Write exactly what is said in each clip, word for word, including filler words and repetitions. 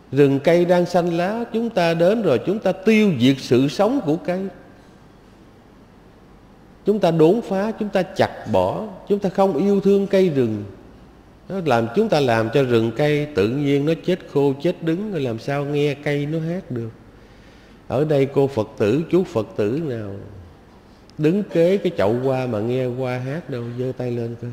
Rừng cây đang xanh lá, chúng ta đến rồi chúng ta tiêu diệt sự sống của cây. Chúng ta đốn phá, chúng ta chặt bỏ, chúng ta không yêu thương cây rừng. Nó làm chúng ta làm cho rừng cây tự nhiên nó chết khô chết đứng, rồi làm sao nghe cây nó hát được. Ở đây cô Phật tử, chú Phật tử nào đứng kế cái chậu hoa mà nghe hoa hát đâu, giơ tay lên coi.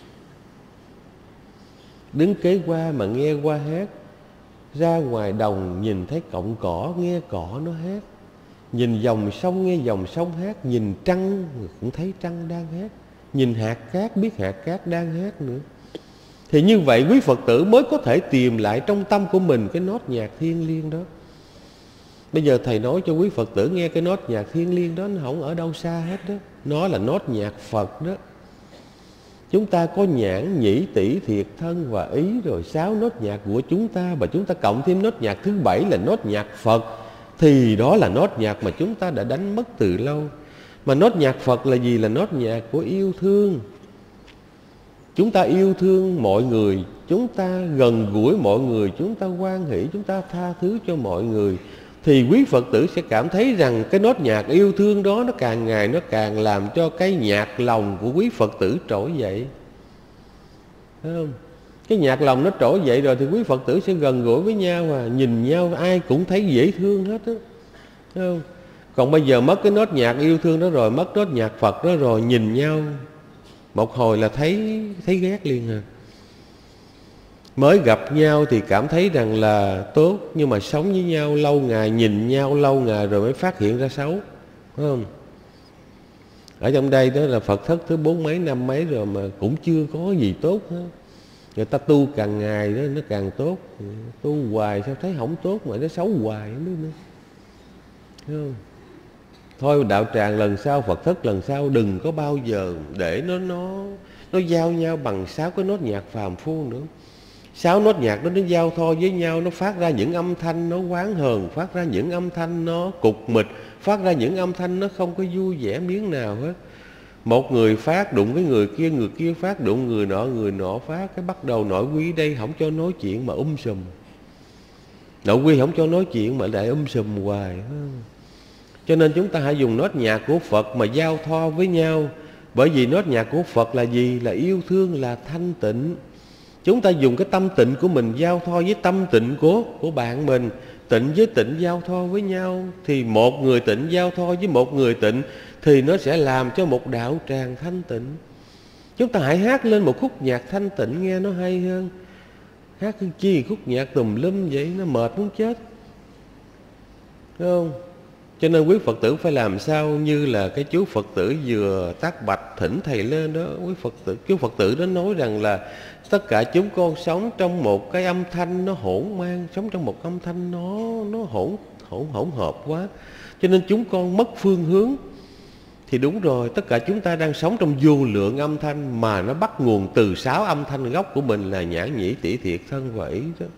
Đứng kế hoa mà nghe hoa hát. Ra ngoài đồng nhìn thấy cọng cỏ, nghe cỏ nó hát. Nhìn dòng sông nghe dòng sông hát. Nhìn trăng cũng thấy trăng đang hát. Nhìn hạt cát biết hạt cát đang hát nữa. Thì như vậy quý Phật tử mới có thể tìm lại trong tâm của mình cái nốt nhạc thiêng liêng đó. Bây giờ thầy nói cho quý Phật tử nghe cái nốt nhạc thiêng liêng đó, nó không ở đâu xa hết đó. Nó là nốt nhạc Phật đó. Chúng ta có nhãn, nhĩ, tỷ, thiệt, thân và ý, rồi sáu nốt nhạc của chúng ta, và chúng ta cộng thêm nốt nhạc thứ bảy là nốt nhạc Phật, thì đó là nốt nhạc mà chúng ta đã đánh mất từ lâu. Mà nốt nhạc Phật là gì? Là nốt nhạc của yêu thương. Chúng ta yêu thương mọi người, chúng ta gần gũi mọi người, chúng ta hoan hỷ, chúng ta tha thứ cho mọi người, thì quý Phật tử sẽ cảm thấy rằng cái nốt nhạc yêu thương đó nó càng ngày nó càng làm cho cái nhạc lòng của quý Phật tử trỗi dậy. Thấy không? Cái nhạc lòng nó trỗi dậy rồi thì quý Phật tử sẽ gần gũi với nhau, và nhìn nhau ai cũng thấy dễ thương hết á. Thấy không? Còn bây giờ mất cái nốt nhạc yêu thương đó rồi, mất nốt nhạc Phật đó rồi, nhìn nhau một hồi là thấy thấy ghét liền à. Mới gặp nhau thì cảm thấy rằng là tốt, nhưng mà sống với nhau lâu ngày, nhìn nhau lâu ngày rồi mới phát hiện ra xấu. Phải không? Ở trong đây đó là Phật thất thứ bốn mấy năm mấy rồi mà cũng chưa có gì tốt hết. Người ta tu càng ngày đó nó càng tốt. Tu hoài sao thấy không tốt mà nó xấu hoài không biết nữa. Thấy không? Thôi đạo tràng lần sau, Phật thất lần sau đừng có bao giờ để nó nó nó giao nhau bằng sáu cái nốt nhạc phàm phu nữa. Sáu nốt nhạc đó nó giao thoa với nhau, nó phát ra những âm thanh nó oán hờn, phát ra những âm thanh nó cục mịch, phát ra những âm thanh nó không có vui vẻ miếng nào hết. Một người phát đụng với người kia, người kia phát đụng người nọ, người nọ phát, cái bắt đầu nội quy đây không cho nói chuyện mà um sùm. Nội quy không cho nói chuyện mà lại um sùm hoài. Cho nên chúng ta hãy dùng nốt nhạc của Phật mà giao thoa với nhau. Bởi vì nốt nhạc của Phật là gì? Là yêu thương, là thanh tịnh. Chúng ta dùng cái tâm tịnh của mình giao thoa với tâm tịnh của, của bạn mình. Tịnh với tịnh giao thoa với nhau. Thì một người tịnh giao thoa với một người tịnh thì nó sẽ làm cho một đạo tràng thanh tịnh. Chúng ta hãy hát lên một khúc nhạc thanh tịnh nghe nó hay hơn. Hát chi khúc nhạc tùm lum vậy nó mệt muốn chết. Đúng không? Cho nên quý Phật tử phải làm sao như là cái chú Phật tử vừa tác bạch thỉnh thầy lên đó. Quý Phật tử, chú Phật tử đó nói rằng là tất cả chúng con sống trong một cái âm thanh nó hỗn mang, sống trong một âm thanh nó nó hỗn hỗn hỗn hợp quá, cho nên chúng con mất phương hướng. Thì đúng rồi, tất cả chúng ta đang sống trong vô lượng âm thanh mà nó bắt nguồn từ sáu âm thanh gốc của mình là nhãn, nhĩ, tỷ, thiệt, thân và ý đó.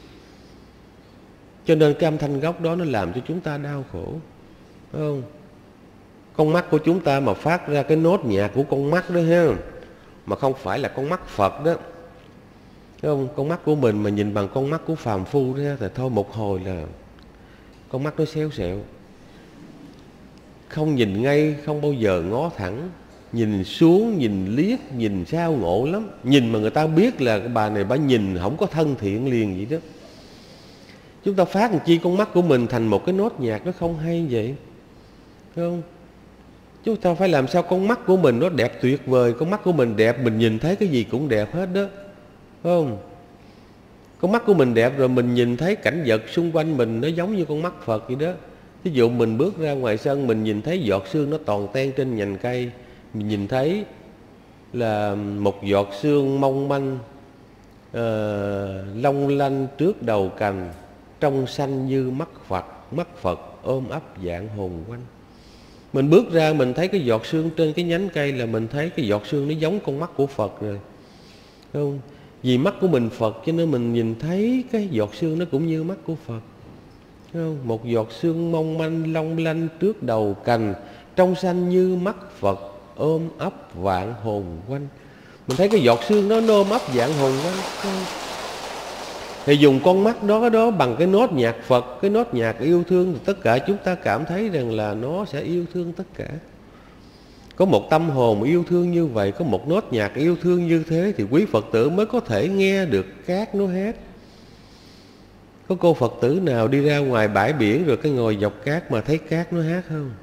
Cho nên cái âm thanh gốc đó nó làm cho chúng ta đau khổ. Phải không? Con mắt của chúng ta mà phát ra cái nốt nhạc của con mắt đó ha, mà không phải là con mắt Phật đó. Thấy không? Con mắt của mình mà nhìn bằng con mắt của phàm phu đó thì thôi một hồi là con mắt nó xéo xẹo. Không nhìn ngay, không bao giờ ngó thẳng. Nhìn xuống, nhìn liếc, nhìn sao ngộ lắm. Nhìn mà người ta biết là cái bà này bà nhìn không có thân thiện liền vậy đó. Chúng ta phát làm chi con mắt của mình thành một cái nốt nhạc nó không hay vậy. Thấy không? Chúng ta phải làm sao con mắt của mình nó đẹp tuyệt vời. Con mắt của mình đẹp, mình nhìn thấy cái gì cũng đẹp hết đó. Phải không? Con mắt của mình đẹp rồi mình nhìn thấy cảnh vật xung quanh mình nó giống như con mắt Phật vậy đó. Ví dụ mình bước ra ngoài sân, mình nhìn thấy giọt sương nó toàn ten trên nhành cây. Mình nhìn thấy là một giọt sương mong manh, uh, long lanh trước đầu cành, trong xanh như mắt Phật, mắt Phật ôm ấp dạng hồn quanh. Mình bước ra mình thấy cái giọt sương trên cái nhánh cây là mình thấy cái giọt sương nó giống con mắt của Phật rồi. Thấy không? Vì mắt của mình Phật cho nên mình nhìn thấy cái giọt sương nó cũng như mắt của Phật. Thấy không? Một giọt sương mong manh long lanh trước đầu cành, trong xanh như mắt Phật ôm ấp vạn hồn quanh. Mình thấy cái giọt sương nó ôm ấp vạn hồn quanh. Thì dùng con mắt đó đó bằng cái nốt nhạc Phật, cái nốt nhạc yêu thương, thì tất cả chúng ta cảm thấy rằng là nó sẽ yêu thương tất cả. Có một tâm hồn yêu thương như vậy, có một nốt nhạc yêu thương như thế, thì quý Phật tử mới có thể nghe được cát nó hát. Có cô Phật tử nào đi ra ngoài bãi biển rồi cái ngồi dọc cát mà thấy cát nó hát không?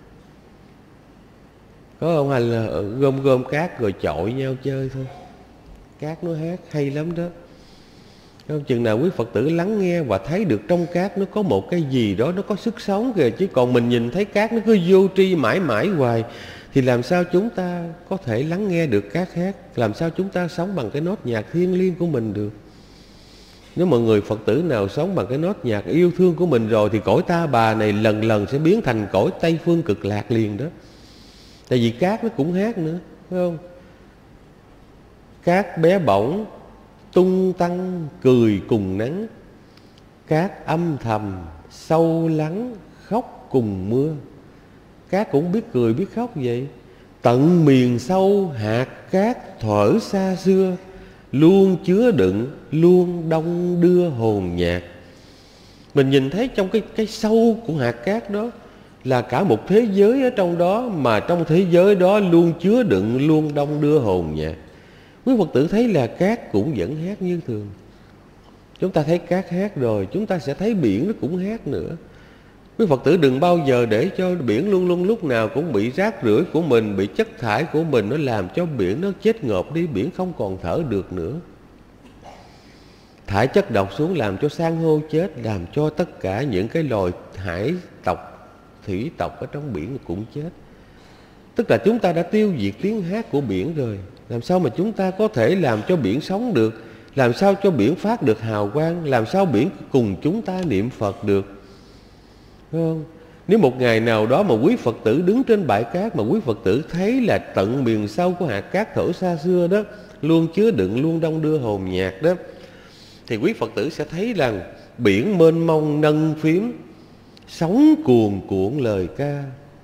Có không? Hay là gom gom cát rồi chọi nhau chơi thôi? Cát nó hát hay lắm đó. Không, chừng nào quý Phật tử lắng nghe và thấy được trong cát nó có một cái gì đó, nó có sức sống kìa. Chứ còn mình nhìn thấy cát nó cứ vô tri mãi mãi hoài, thì làm sao chúng ta có thể lắng nghe được cát hát? Làm sao chúng ta sống bằng cái nốt nhạc thiêng liêng của mình được? Nếu mọi người Phật tử nào sống bằng cái nốt nhạc yêu thương của mình rồi, thì cõi Ta Bà này lần lần sẽ biến thành cõi Tây Phương Cực Lạc liền đó. Tại vì cát nó cũng hát nữa, phải không? Cát bé bỏng tung tăng cười cùng nắng, cát âm thầm sâu lắng khóc cùng mưa. Cát cũng biết cười biết khóc vậy. Tận miền sâu hạt cát thuở xa xưa, luôn chứa đựng luôn đong đưa hồn nhạc. Mình nhìn thấy trong cái, cái sâu của hạt cát đó là cả một thế giới ở trong đó, mà trong thế giới đó luôn chứa đựng luôn đong đưa hồn nhạc. Quý Phật tử thấy là cát cũng vẫn hát như thường. Chúng ta thấy cát hát rồi, chúng ta sẽ thấy biển nó cũng hát nữa. Quý Phật tử đừng bao giờ để cho biển luôn luôn lúc nào cũng bị rác rưởi của mình, bị chất thải của mình, nó làm cho biển nó chết ngộp đi, biển không còn thở được nữa. Thải chất độc xuống làm cho san hô chết, làm cho tất cả những cái loài hải tộc, thủy tộc ở trong biển cũng chết. Tức là chúng ta đã tiêu diệt tiếng hát của biển rồi. Làm sao mà chúng ta có thể làm cho biển sống được? Làm sao cho biển phát được hào quang? Làm sao biển cùng chúng ta niệm Phật được? Phải không? Nếu một ngày nào đó mà quý Phật tử đứng trên bãi cát, mà quý Phật tử thấy là tận miền sâu của hạt cát thổ xa xưa đó luôn chứa đựng luôn đong đưa hồn nhạc đó, thì quý Phật tử sẽ thấy rằng biển mênh mông nâng phím, sóng cuồn cuộn lời ca.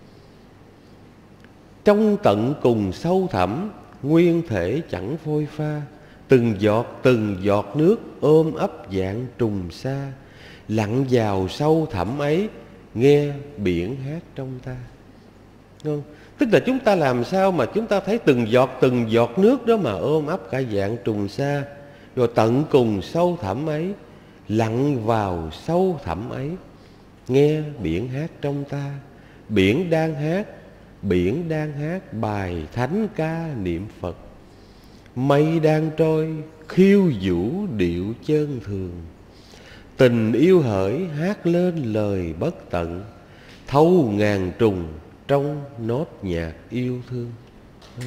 Trong tận cùng sâu thẳm, nguyên thể chẳng phôi pha, từng giọt từng giọt nước ôm ấp dạng trùng sa. Lặn vào sâu thẳm ấy, nghe biển hát trong ta. Đúng không? Tức là chúng ta làm sao mà chúng ta thấy từng giọt từng giọt nước đó mà ôm ấp cả dạng trùng sa. Rồi tận cùng sâu thẳm ấy, lặn vào sâu thẳm ấy, nghe biển hát trong ta. Biển đang hát, biển đang hát bài thánh ca niệm Phật. Mây đang trôi, khiêu vũ điệu chơn thường. Tình yêu hỡi hát lên lời bất tận, thâu ngàn trùng trong nốt nhạc yêu thương. Ừ.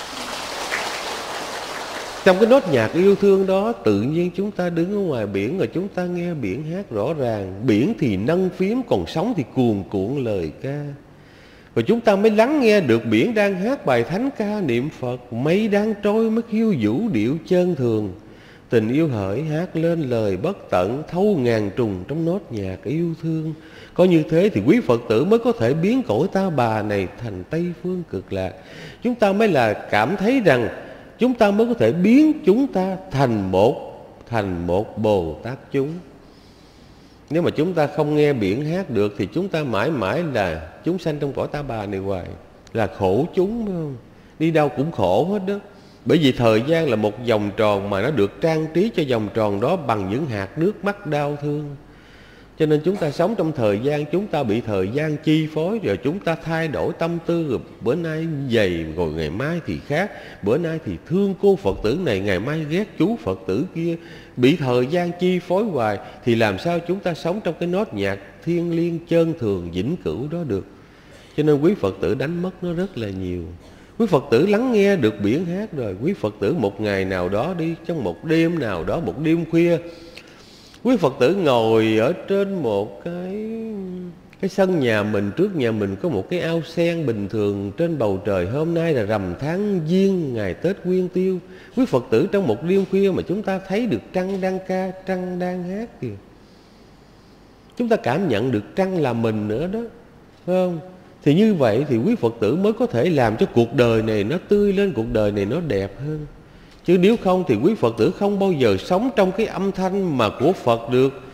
Trong cái nốt nhạc yêu thương đó, tự nhiên chúng ta đứng ở ngoài biển rồi chúng ta nghe biển hát rõ ràng. Biển thì nâng phím, còn sóng thì cuồn cuộn lời ca. Rồi chúng ta mới lắng nghe được biển đang hát bài thánh ca niệm Phật. Mây đang trôi mới khiêu vũ điệu chơn thường. Tình yêu hỡi hát lên lời bất tận, thâu ngàn trùng trong nốt nhạc yêu thương. Có như thế thì quý Phật tử mới có thể biến cõi Ta Bà này thành Tây Phương Cực Lạc. Chúng ta mới là cảm thấy rằng chúng ta mới có thể biến chúng ta thành một thành một Bồ Tát chúng. Nếu mà chúng ta không nghe biển hát được thì chúng ta mãi mãi là chúng sanh trong cõi Ta Bà này hoài, là khổ chúng, phải không? Đi đâu cũng khổ hết đó. Bởi vì thời gian là một vòng tròn mà nó được trang trí cho vòng tròn đó bằng những hạt nước mắt đau thương. Cho nên chúng ta sống trong thời gian, chúng ta bị thời gian chi phối, rồi chúng ta thay đổi tâm tư, rồi bữa nay vậy rồi ngày mai thì khác. Bữa nay thì thương cô Phật tử này, ngày mai ghét chú Phật tử kia. Bị thời gian chi phối hoài thì làm sao chúng ta sống trong cái nốt nhạc thiêng liêng chơn thường vĩnh cửu đó được. Cho nên quý Phật tử đánh mất nó rất là nhiều. Quý Phật tử lắng nghe được biển hát rồi, quý Phật tử một ngày nào đó đi, trong một đêm nào đó, một đêm khuya, quý Phật tử ngồi ở trên một cái cái sân nhà mình, trước nhà mình có một cái ao sen bình thường. Trên bầu trời hôm nay là rằm tháng Giêng, ngày Tết Nguyên Tiêu. Quý Phật tử trong một đêm khuya mà chúng ta thấy được trăng đang ca, trăng đang hát kìa. Chúng ta cảm nhận được trăng là mình nữa đó, phải không? Thì như vậy thì quý Phật tử mới có thể làm cho cuộc đời này nó tươi lên, cuộc đời này nó đẹp hơn. Chứ nếu không thì quý Phật tử không bao giờ sống trong cái âm thanh mà của Phật được.